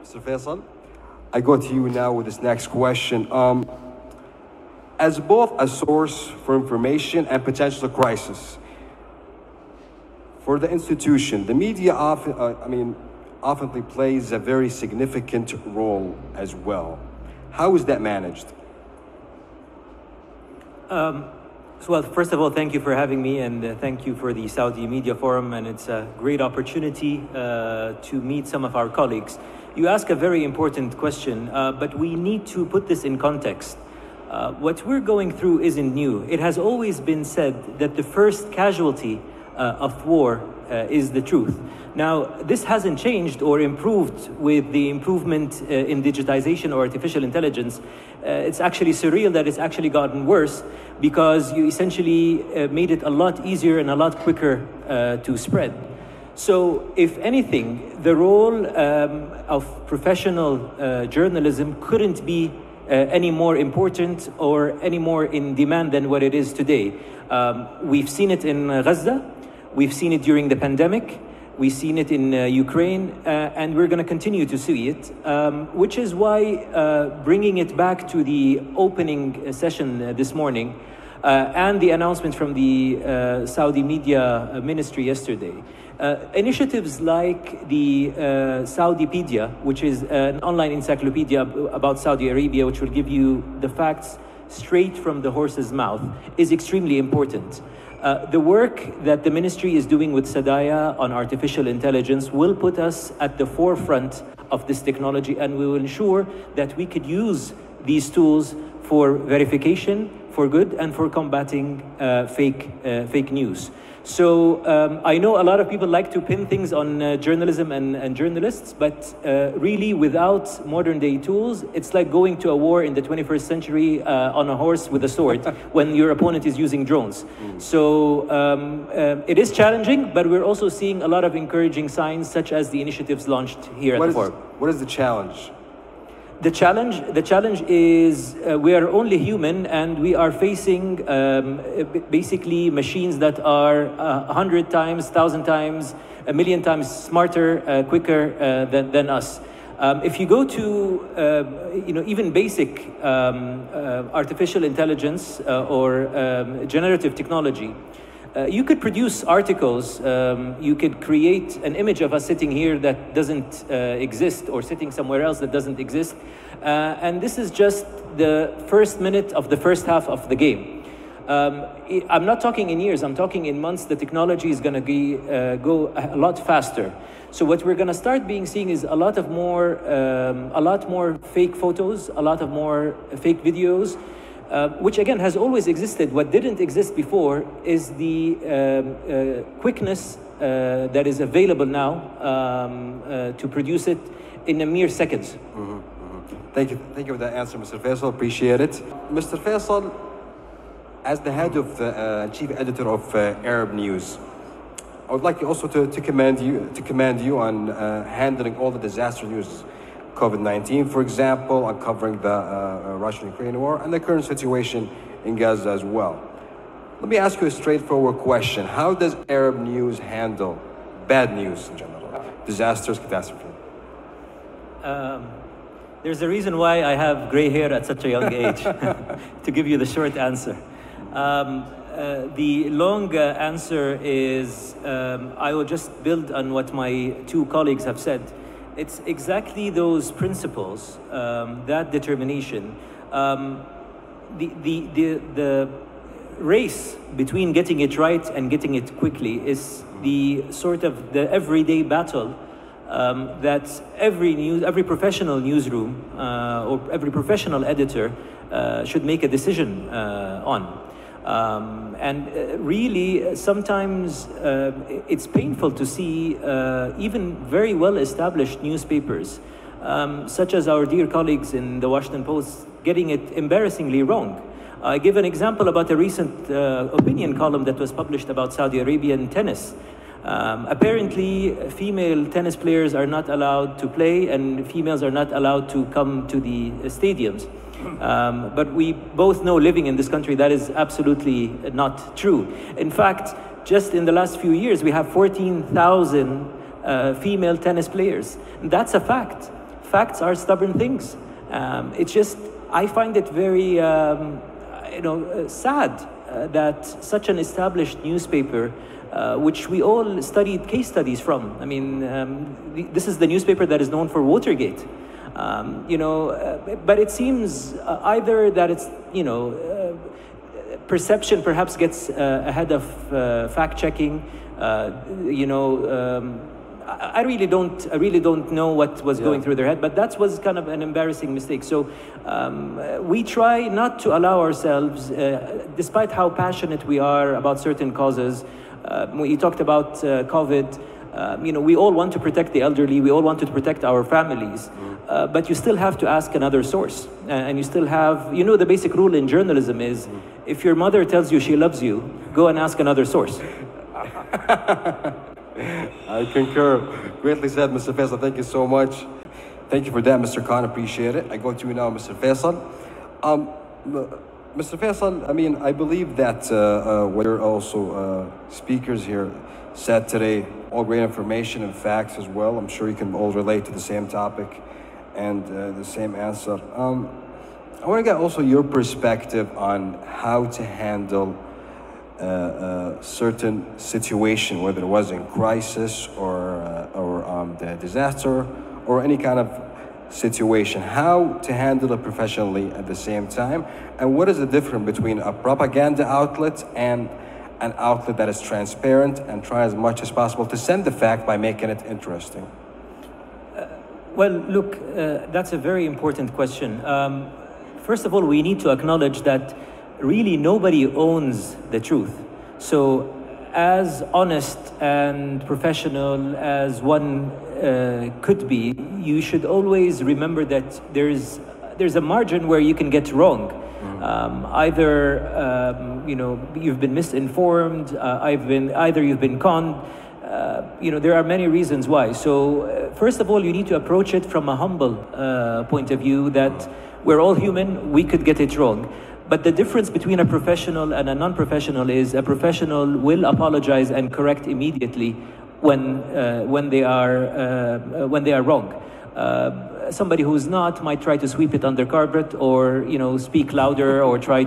Mr. Faisal, I go to you now with this next question. As both a source for information and potential crisis for the institution, the media often plays a very significant role as well. How is that managed? Well, first of all, thank you for having me, and thank you for the Saudi Media Forum, and it's a great opportunity to meet some of our colleagues. You ask a very important question, but we need to put this in context. What we're going through isn't new. It has always been said that the first casualty of war is the truth. Now, this hasn't changed or improved with the improvement in digitization or artificial intelligence. It's actually surreal that it's actually gotten worse because you essentially made it a lot easier and a lot quicker to spread. So, if anything, the role of professional journalism couldn't be any more important or any more in demand than what it is today. We've seen it in Gaza, we've seen it during the pandemic, we've seen it in Ukraine, and we're going to continue to see it, which is why bringing it back to the opening session this morning and the announcement from the Saudi Media Ministry yesterday. Initiatives like the Saudipedia, which is an online encyclopedia about Saudi Arabia, which will give you the facts straight from the horse's mouth, is extremely important. The work that the ministry is doing with Sadaya on artificial intelligence will put us at the forefront of this technology, and we will ensure that we could use these tools for verification, for good, and for combating fake news. So I know a lot of people like to pin things on journalism and journalists, but really without modern day tools, it's like going to a war in the 21st century on a horse with a sword when your opponent is using drones. So it is challenging, but we're also seeing a lot of encouraging signs, such as the initiatives launched here at the forum. What is the challenge? The challenge is we are only human, and we are facing basically machines that are 100 times, 1,000 times, 1,000,000 times smarter, quicker than us. If you go to even basic artificial intelligence or generative technology, you could produce articles, you could create an image of us sitting here that doesn't exist, or sitting somewhere else that doesn't exist. And this is just the first minute of the first half of the game. I'm not talking in years, I'm talking in months. The technology is going to go a lot faster. So what we're going to start seeing is a lot more fake photos, a lot of more fake videos, which again has always existed. What didn't exist before is the quickness that is available now to produce it in a mere seconds. Thank you for that answer, Mr. Faisal. Appreciate it. Mr. Faisal, as the head of the chief editor of Arab News, I would like also to commend you on handling all the disaster news. COVID-19, for example, on covering the Russian-Ukraine war and the current situation in Gaza as well. Let me ask you a straightforward question. How does Arab News handle bad news in general? Disasters, catastrophe? There's a reason why I have gray hair at such a young age, to give you the short answer. The long answer is I will just build on what my two colleagues have said. It's exactly those principles, that determination. The race between getting it right and getting it quickly is the sort of the everyday battle that every professional newsroom or every professional editor should make a decision on. Really, sometimes it's painful to see even very well-established newspapers, such as our dear colleagues in the Washington Post, getting it embarrassingly wrong. I give an example about a recent opinion column that was published about Saudi Arabian tennis. Apparently, female tennis players are not allowed to play, and females are not allowed to come to the stadiums. But we both know, living in this country, that is absolutely not true. In fact, just in the last few years, we have 14,000 female tennis players. That's a fact. facts are stubborn things. It's just, I find it very, sad that such an established newspaper, which we all studied case studies from. I mean, this is the newspaper that is known for Watergate. But it seems either that it's, perception perhaps gets ahead of fact-checking. I really don't know what was going through their head, but that was kind of an embarrassing mistake. So we try not to allow ourselves, despite how passionate we are about certain causes. When you talked about COVID, we all want to protect the elderly, we all want to protect our families, but you still have to ask another source. And you still have, the basic rule in journalism is, if your mother tells you she loves you, go and ask another source. I concur. Greatly said, Mr. Faisal. Thank you so much. Thank you for that, Mr. Khan. Appreciate it. I go to you now, Mr. Faisal. Mr. Faisal, I mean, I believe that what you're also speakers here said today, all great information and facts as well. I'm sure you can all relate to the same topic and the same answer. I want to get also your perspective on how to handle certain situation, whether it was in crisis or the disaster or any kind of situation, how to handle it professionally at the same time, and what is the difference between a propaganda outlet and an outlet that is transparent and try as much as possible to send the fact by making it interesting? Well, look, that's a very important question. First of all, we need to acknowledge that really nobody owns the truth. So as honest and professional as one could be, you should always remember that there's a margin where you can get wrong. Either you've been misinformed, either you've been conned. There are many reasons why. So first of all, you need to approach it from a humble point of view that we're all human, we could get it wrong. But the difference between a professional and a non-professional is a professional will apologize and correct immediately when they are wrong. Somebody who's not might try to sweep it under carpet, or speak louder, or try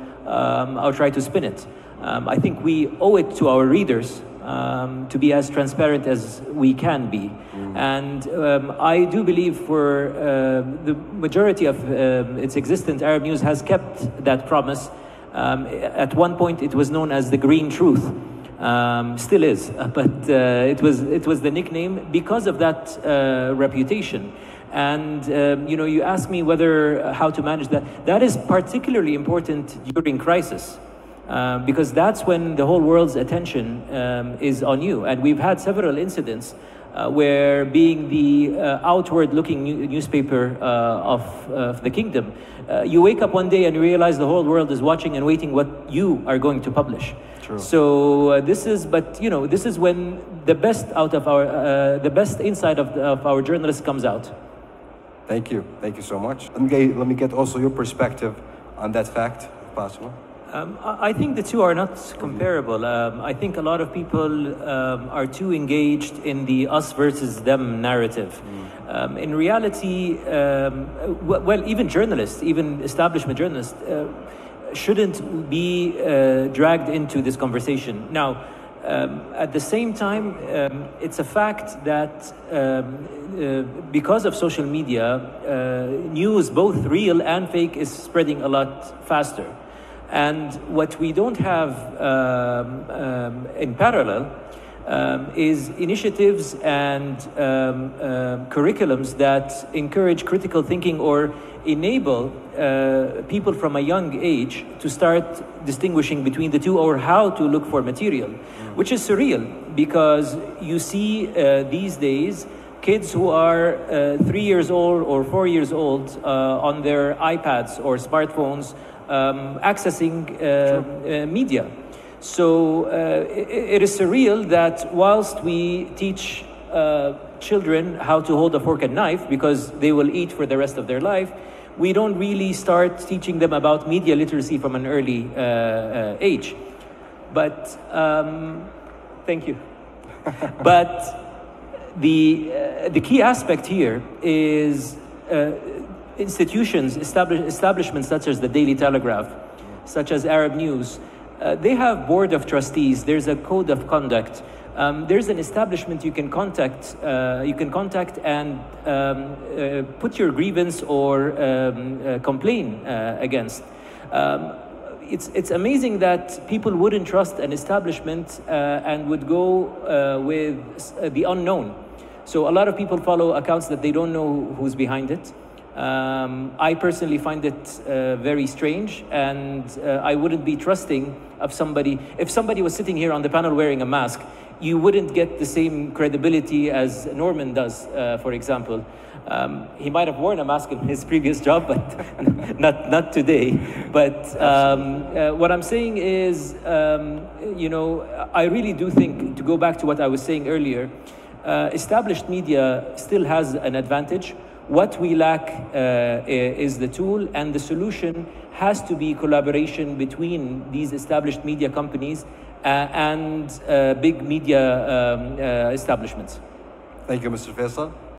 to spin it. I think we owe it to our readers to be as transparent as we can be. And I do believe for the majority of its existence, Arab News has kept that promise. At one point, it was known as the Green Truth. Still is, but it was the nickname because of that reputation. And you ask me how to manage that. That is particularly important during crisis. Because that's when the whole world's attention is on you. And we've had several incidents where, being the outward-looking newspaper of the kingdom, you wake up one day and you realize the whole world is watching and waiting what you are going to publish. True. So this is when the best the best inside of our journalists comes out. Thank you so much. Let me get also your perspective on that fact, if possible. I think the two are not comparable. I think a lot of people are too engaged in the us versus them narrative. In reality, even journalists, even establishment journalists, shouldn't be dragged into this conversation. Now, at the same time, it's a fact that because of social media, news, both real and fake, is spreading a lot faster. And what we don't have in parallel is initiatives and curriculums that encourage critical thinking or enable people from a young age to start distinguishing between the two, or how to look for material, which is surreal because you see these days kids who are 3 years old or 4 years old on their iPads or smartphones accessing media. So it is surreal that whilst we teach children how to hold a fork and knife because they will eat for the rest of their life, we don't really start teaching them about media literacy from an early age. But thank you. But The key aspect here is institutions, establishments such as the Daily Telegraph, such as Arab News, they have board of trustees. There's a code of conduct. There's an establishment you can contact. And put your grievance or complain against. It's amazing that people wouldn't trust an establishment and would go with the unknown. So a lot of people follow accounts that they don't know who's behind it. I personally find it very strange, and I wouldn't be trusting of somebody. If somebody was sitting here on the panel wearing a mask, you wouldn't get the same credibility as Norman does, for example. He might have worn a mask in his previous job, but not today. But what I'm saying is, you know, I really do think, to go back to what I was saying earlier, established media still has an advantage. What we lack is the tool, and the solution has to be collaboration between these established media companies and big media establishments. Thank you, Mr. Faisal.